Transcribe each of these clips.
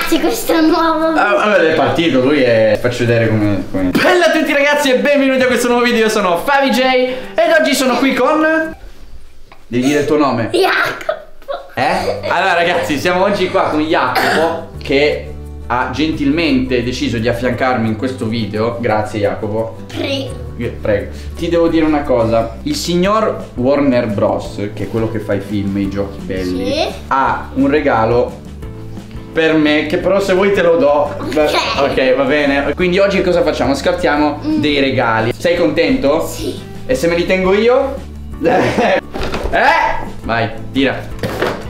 ragazzi, questo è nuovo. Allora è partito, lui è... Faccio vedere come... Bella a tutti ragazzi e benvenuti a questo nuovo video. Io sono FaviJ ed oggi sono qui con... Devi dire il tuo nome. Jacopo. Allora ragazzi, siamo oggi qua con Jacopo, che ha gentilmente deciso di affiancarmi in questo video. Grazie Jacopo. Prego. Prego. Ti devo dire una cosa. Il signor Warner Bros, che è quello che fa i film e i giochi belli, sì, ha un regalo per me, che però se vuoi te lo do. Ok, va bene. Quindi oggi cosa facciamo? Scartiamo dei regali. Sei contento? Sì. E se me li tengo io? Vai, tira.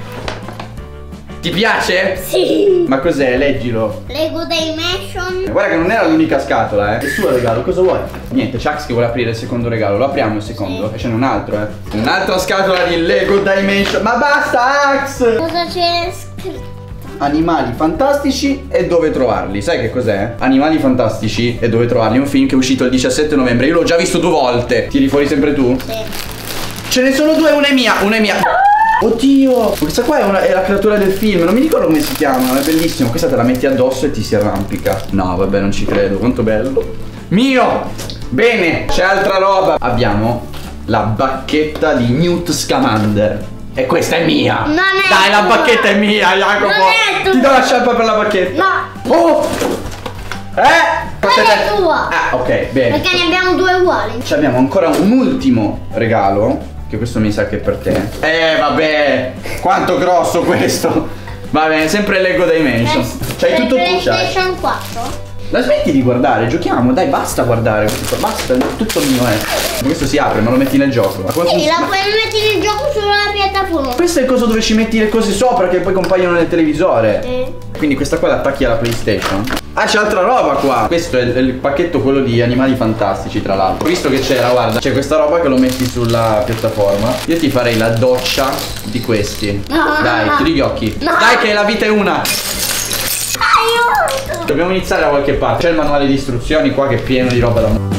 Ti piace? Sì. Ma cos'è? Leggilo. Lego Dimension. Guarda che non era l'unica scatola, È il suo regalo, cosa vuoi? Niente, Chucks che vuole aprire il secondo regalo. Lo apriamo il secondo? E ce n'è un altro, Un'altra scatola di Lego Dimension. Ma basta, Ax! Cosa c'è scritto? Animali fantastici e dove trovarli. Sai che cos'è? Animali fantastici e dove trovarli. Un film che è uscito il 17 novembre. Io l'ho già visto 2 volte. Tiri fuori sempre tu? Sì. Ce ne sono 2, una è mia, una è mia. Oddio, questa qua è la creatura del film. Non mi ricordo come si chiama, è bellissimo. Questa te la metti addosso e ti si arrampica. No vabbè, non ci credo, quanto bello. Mio. Bene, c'è altra roba. Abbiamo la bacchetta di Newt Scamander. E questa è mia. Non è Dai, la tua. bacchetta è mia, Jacopo. Non è tua. Ti do la sciarpa per la bacchetta. No. Oh. Non è tua. Ah, ok, bene. Perché ne abbiamo 2 uguali. Ci abbiamo ancora un ultimo regalo, che questo mi sa che è per te. Vabbè, quanto grosso questo. Va bene, sempre Lego Dimension. C'hai tutto tu, PlayStation 4. La smetti di guardare, giochiamo, dai, basta guardare. Basta, è tutto mio, Questo si apre, ma lo metti nel gioco. Ma come Sì, funziona? la puoi mettere in gioco sulla piattaforma. Questo è il coso dove ci metti le cose sopra che poi compaiono nel televisore. Quindi questa qua l'attacchi alla PlayStation. Ah, c'è altra roba qua. Questo è il pacchetto, quello di Animali Fantastici, tra l'altro. Visto che c'era, guarda, c'è questa roba che lo metti sulla piattaforma. Io ti farei la doccia di questi. No. Dai, chiudi gli occhi. No. Dai che la vita è una. Aiuto. Dobbiamo iniziare da qualche parte. C'è il manuale di istruzioni qua che è pieno di roba da...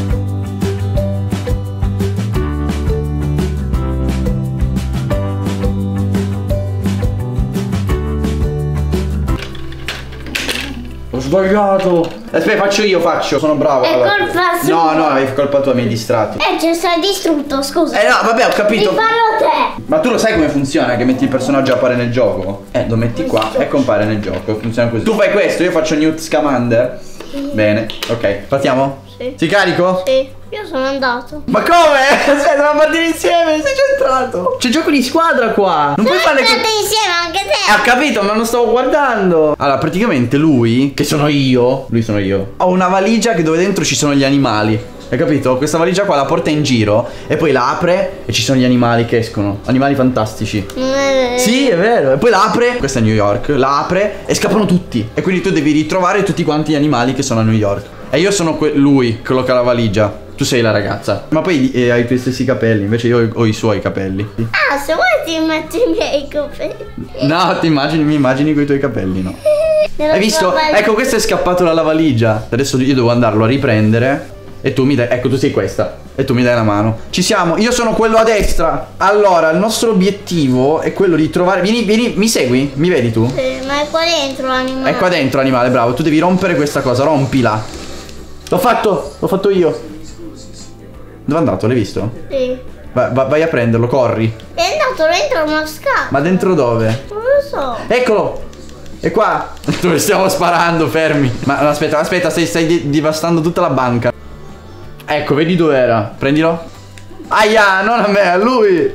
Ho sbagliato. Aspetta, faccio. Sono bravo. È colpa sua. No, è colpa tua, mi hai distratto. Ci sei distrutto, scusa. No, vabbè, ho capito. Rifarlo te. Ma tu lo sai come funziona? Che metti il personaggio a appare nel gioco? Lo metti qua e compare nel gioco. Funziona così. Tu fai questo, io faccio Newt Scamander. Sì. Bene, ok. Partiamo? Sì. Ti carico? Sì, io sono andato. Ma come? Aspetta, dobbiamo partire insieme, sei centrato. C'è gioco di squadra qua. Non puoi fare State insieme anche te. Ho capito, ma non stavo guardando. Allora, praticamente lui, che sono io, ho una valigia che dove dentro ci sono gli animali. Hai capito? Questa valigia qua la porta in giro e poi la apre e ci sono gli animali che escono. Animali fantastici. Non è vero. Sì, è vero. E poi la apre, questa è New York, la apre e scappano tutti. E quindi tu devi ritrovare tutti quanti gli animali che sono a New York. E io sono lui, quello che ha la valigia. Tu sei la ragazza. Ma poi hai i tuoi stessi capelli, invece io ho i suoi capelli. Ah, se vuoi ti metti i miei capelli. No, mi immagini con i tuoi capelli, no. Hai visto? Ecco, questo è scappato dalla valigia. Adesso io devo andarlo a riprendere. E tu mi dai, ecco, tu sei questa. E tu mi dai la mano. Ci siamo, io sono quello a destra. Allora, il nostro obiettivo è quello di trovare... Vieni, mi segui? Mi vedi tu? Sì, ma è qua dentro l'animale. È qua dentro animale, bravo. Tu devi rompere questa cosa, rompila. L'ho fatto io. Dove è andato? L'hai visto? Sì. Vai a prenderlo, corri. È andato dentro una scatola. Ma dentro dove? Non lo so. Eccolo! È qua! Dove stiamo sparando, fermi. Ma aspetta, stai devastando tutta la banca. Ecco, vedi dove era? Prendilo. Aia, non a me, a lui.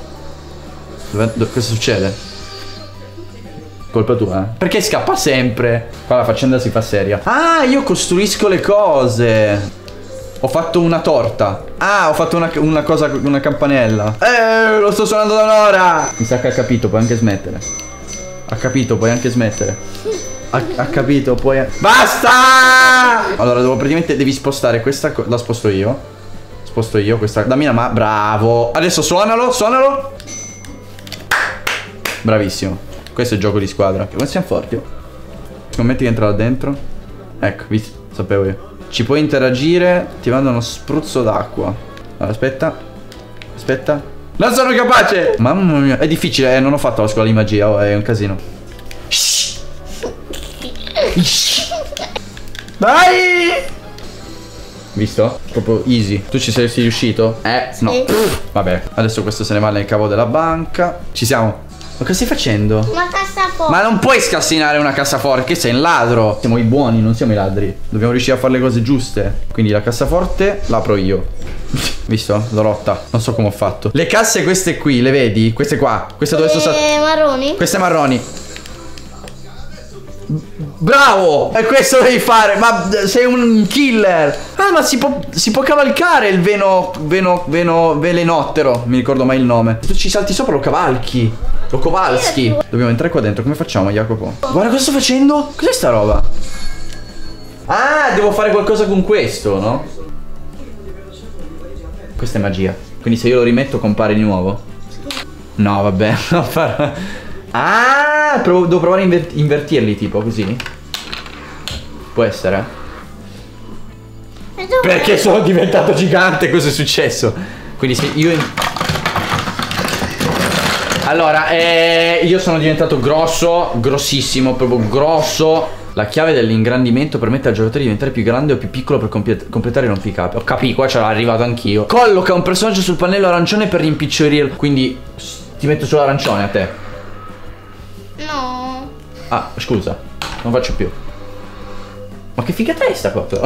Cosa succede? Colpa tua, Perché scappa sempre? Qua la faccenda si fa seria. Ah, io costruisco le cose. Ho fatto una torta. Ah, ho fatto una cosa, una campanella. Lo sto suonando da un'ora. Mi sa che ha capito, puoi anche smettere. Ha capito, puoi anche smettere. Ha capito, puoi... Basta! Allora, praticamente devi spostare questa cosa. La sposto io. Sposto io questa. Dammi la mano. Bravo. Adesso suonalo. Bravissimo. Questo è il gioco di squadra. Come siamo forti? Scommetti che entra là dentro. Ecco, visto, sapevo io. Ci puoi interagire. Ti mando uno spruzzo d'acqua. Allora, aspetta. Non sono capace. Mamma mia. È difficile, non ho fatto la scuola di magia. È un casino. Dai! Visto? Proprio easy. Tu ci sei riuscito? Sì. No. Vabbè, adesso questo se ne va nel cavo della banca. Ci siamo. Ma cosa stai facendo? Una cassaforte. Ma non puoi scassinare una cassaforte, che sei un ladro. Siamo i buoni, non siamo i ladri. Dobbiamo riuscire a fare le cose giuste. Quindi la cassaforte la apro io. Visto? L'ho rotta. Non so come ho fatto. Le casse queste qui, le vedi? Queste qua. Queste dove sono state. Marroni? Queste marroni. Bravo! E questo devi fare. Ma sei un killer. Ah, ma si può cavalcare il velenottero. Mi ricordo mai il nome. Tu ci salti sopra, lo cavalchi. Lo Kowalski. Dobbiamo entrare qua dentro. Come facciamo, Jacopo? Guarda cosa sto facendo. Cos'è sta roba? Ah, devo fare qualcosa con questo, no? Questa è magia. Quindi se io lo rimetto compare di nuovo? No, vabbè. Ah, devo provare a invertirli, tipo così. Può essere? Perché sono diventato gigante. Cosa è successo? Quindi se io... Allora, io sono diventato grosso, grossissimo, proprio grosso. La chiave dell'ingrandimento permette al giocatore di diventare più grande o più piccolo per completare il rompicapo. Ho capito, qua ce l'ho arrivato anch'io. Colloca un personaggio sul pannello arancione per rimpicciolirlo. Quindi ti metto sull'arancione a te. No. Ah, scusa, non faccio più. Ma che figata è sta cosa?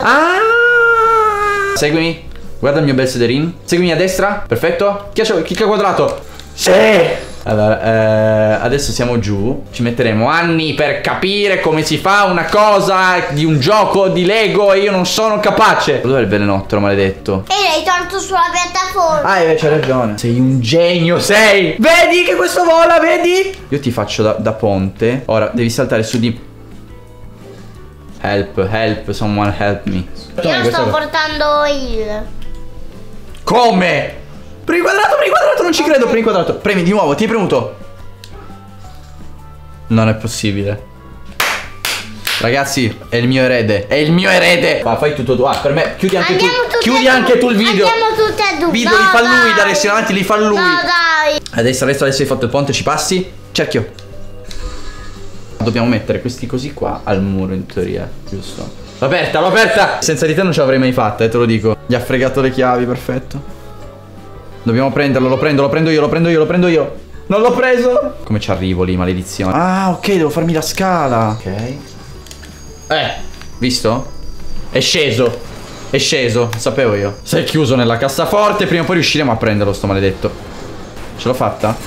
Ah! Seguimi, guarda il mio bel sederin. Seguimi a destra, perfetto. Clicca quadrato. Sì. Allora, adesso siamo giù. Ci metteremo anni per capire come si fa una cosa di un gioco di Lego e io non sono capace. Dov'è il velenottero, maledetto? E l'hai tolto sulla piattaforma. Ah, c'hai ragione. Sei un genio, sei. Vedi che questo vola, vedi? Io ti faccio da ponte. Ora devi saltare su di... Help, someone help me. Io sto portando il... Come? Premi quadrato, non ci credo. Premi quadrato. Premi di nuovo, ti hai premuto. Non è possibile. Ragazzi, è il mio erede. È il mio erede. Va, fai tutto tu. Ah, per me, chiudi anche tu. Chiudi anche tu il video. Andiamo tutti e due. Video li fa lui, da adesso in avanti li fa lui. No, dai. Adesso hai fatto il ponte, ci passi? Cerchio. Dobbiamo mettere questi così qua al muro in teoria, giusto? L'ho aperta. Senza di te non ce l'avrei mai fatta, te lo dico. Gli ha fregato le chiavi, perfetto. Dobbiamo prenderlo, lo prendo io. Non l'ho preso. Come ci arrivo lì, maledizione? Ah, ok, devo farmi la scala. Ok. Visto? È sceso, sapevo io. Sei chiuso nella cassaforte, prima o poi riusciremo a prenderlo sto maledetto. Ce l'ho fatta?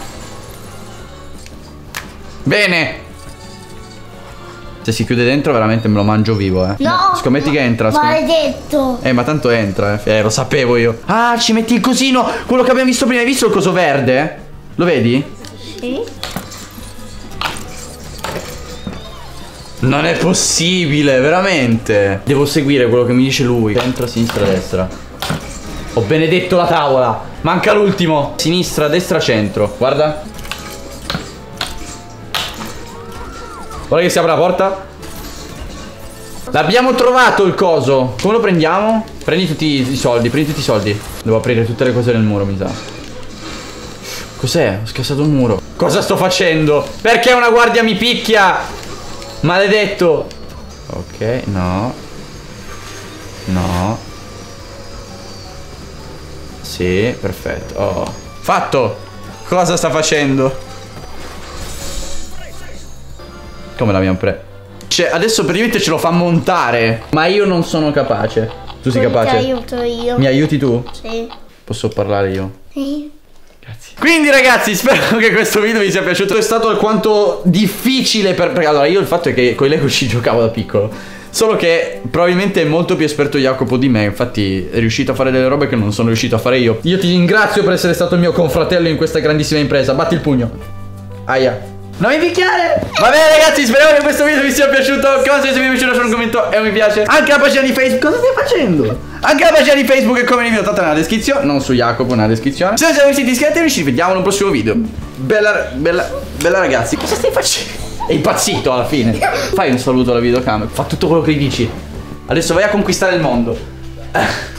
Bene. Se si chiude dentro veramente me lo mangio vivo, No. Scommetti che entra. Maledetto. Ma tanto entra, lo sapevo io. Ah, ci metti il cosino. Quello che abbiamo visto prima. Hai visto il coso verde? Lo vedi? Sì. Non è possibile, veramente. Devo seguire quello che mi dice lui. Centro, sinistra, destra. Ho benedetto la tavola. Manca l'ultimo. Sinistra, destra, centro. Guarda. Guarda che si apre la porta. L'abbiamo trovato il coso. Come lo prendiamo? Prendi tutti i soldi, Devo aprire tutte le cose nel muro, mi sa. Cos'è? Ho scassato un muro. Cosa sto facendo? Perché una guardia mi picchia? Maledetto. Ok, no. Sì, perfetto. Oh. Fatto. Cosa sta facendo? Come l'abbiamo preso? Cioè, adesso praticamente ce lo fa montare. Ma io non sono capace. Tu sei capace? Ti aiuto io. Mi aiuti tu? Sì. Posso parlare io? Sì. Grazie. Quindi ragazzi, spero che questo video vi sia piaciuto. È stato alquanto difficile perché allora io il fatto è che con i Lego ci giocavo da piccolo. Solo che probabilmente è molto più esperto Jacopo di me. Infatti è riuscito a fare delle robe che non sono riuscito a fare io. Io ti ringrazio per essere stato il mio confratello in questa grandissima impresa. Batti il pugno. Aia. Non mi picchiare! Va bene ragazzi, speriamo che questo video vi sia piaciuto. Come se vi è piaciuto lasciate un commento e un mi piace. Anche la pagina di Facebook. Cosa stai facendo? Anche la pagina di Facebook è come il video nella descrizione. Non su Jacopo, nella descrizione. Se non siete iscritti noi ci vediamo in un prossimo video. Bella ragazzi. Cosa stai facendo? È impazzito alla fine. Fai un saluto alla videocamera. Fa tutto quello che gli dici. Adesso vai a conquistare il mondo.